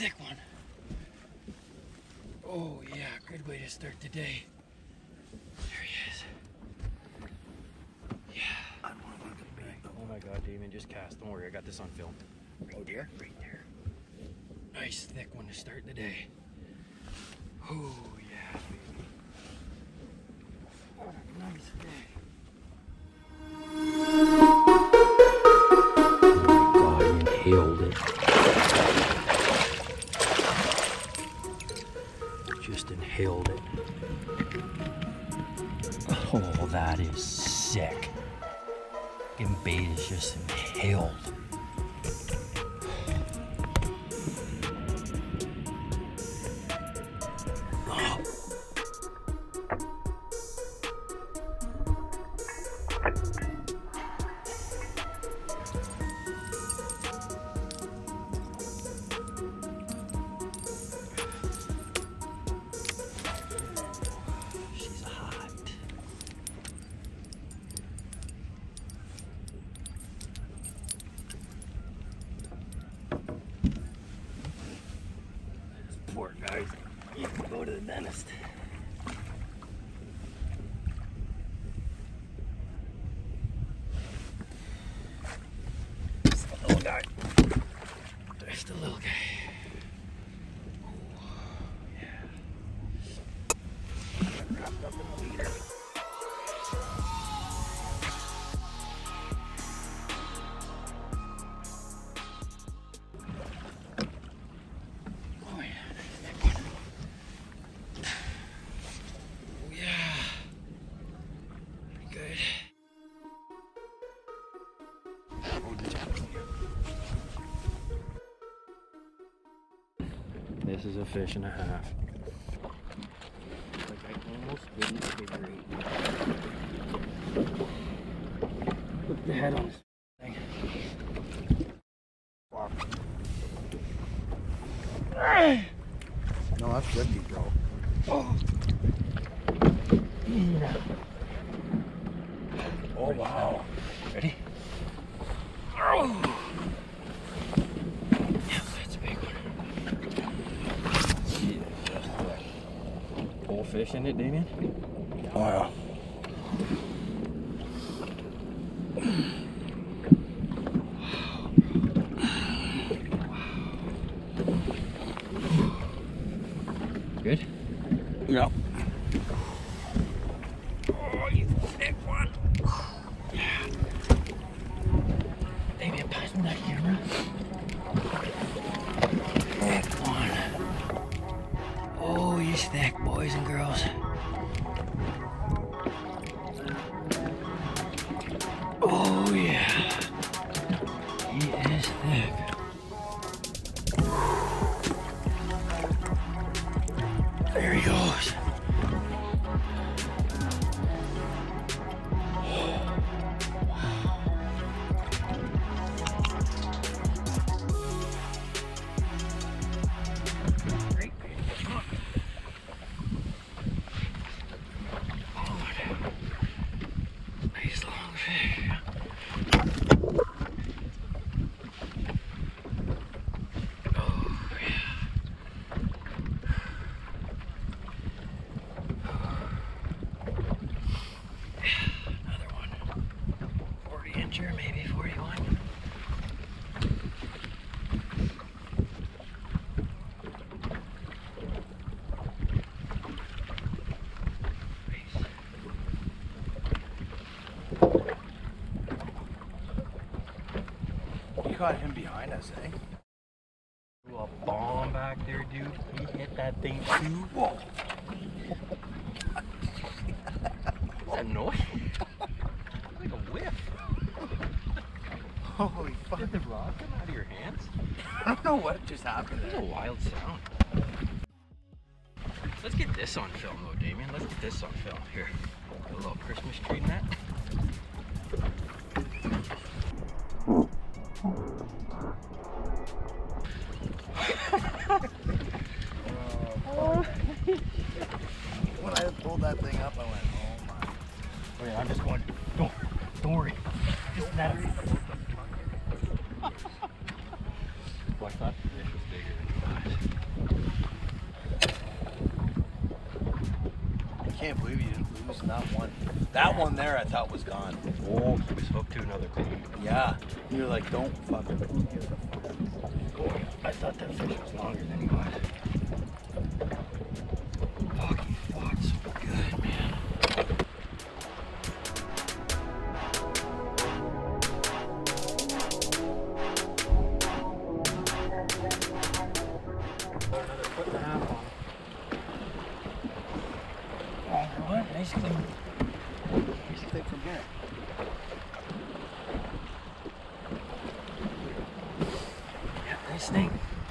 thick one. Oh yeah, good way to start the day. There he is. Yeah. Oh my God, Damien, just cast. Don't worry, I got this on film. Right there, right there. Nice thick one to start the day. Oh yeah, baby. Oh, nice fish. Oh my God, he inhaled it. Just inhaled it. Oh, that is sick. Fucking bait is just inhaled. Oh. She's hot. This poor guy's you can go to the dentist. Just the little guy. There's the little guy. Wrapped up in the leader. Oh yeah, that one. Oh yeah. Pretty good. This is a fish and a half. Like I almost didn't figure it. Put the head on this thing. Wow. No, that's rippy, bro. Oh. Yeah. Oh, wow. Ready? Oh. Yeah, that's a big one. She is just thick. Full fish in it, Damien? Oh, yeah. Good? Yeah. Oh, you thick one. Yeah. Damien, pass me that camera. Thick one. Oh, he's thick, boys and girls. Oh, yeah. He is thick. There he goes. Great. Nice long fish. Oh, yeah. Another one. 40-incher, maybe 41. You caught him behind us, eh? Threw a bomb back there, dude. He hit that thing too. Whoa. What's that noise? It's like a whiff. Holy fuck. Did the rod come out of your hands? I don't know what just happened That there. was a wild sound. Let's get this on film though, Damien. Let's get this on film. Here. A little Christmas tree in that. When I pulled that thing up, I went, oh my. Oh yeah, I'm just going, don't worry. Just that. Well, I thought the fish was bigger than you guys. can't believe you didn't lose not one. That one there I thought was gone. Oh, he was hooked to another bait. Yeah. You're like, don't fucking. Oh, I thought that fish was longer than he was. Fuck, he fought so good, man. Another foot and a half on. Oh, what? Nice thing. Here's the thing from here. Yeah, nice thing.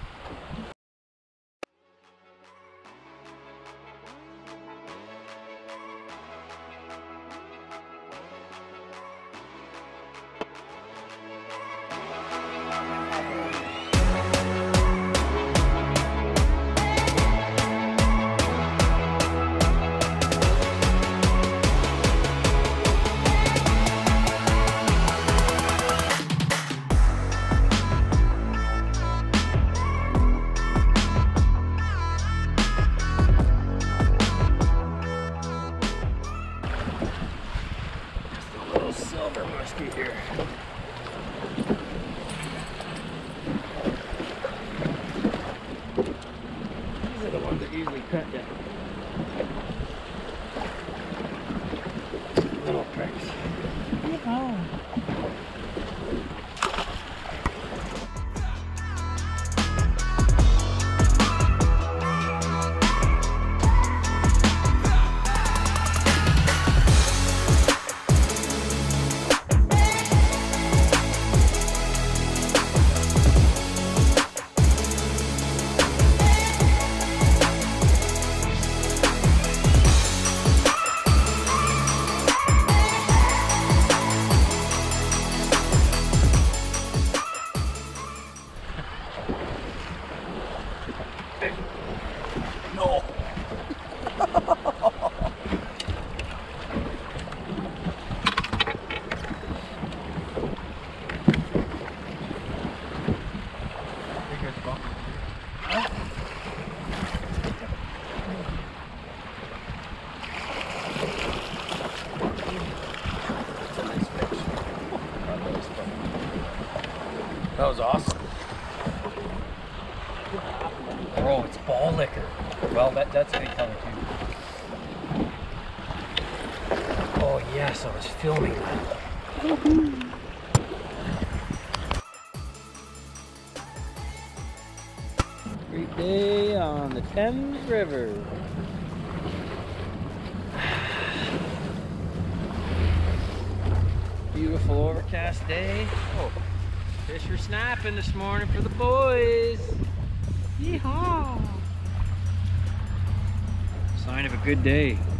Silver musky here. These are the ones that usually cut down. Little pricks. Oh. No. That was awesome. Oh, it's ball liquor. Well, that's a good color too. Oh yes, I was filming that. Great day on the Thames River. Beautiful overcast day. Oh, fish are snapping this morning for the boys. Yeehaw! Sign of a good day.